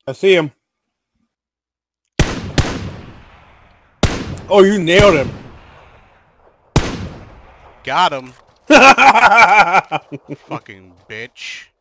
I see him. Oh, you nailed him. Got him. Fucking bitch.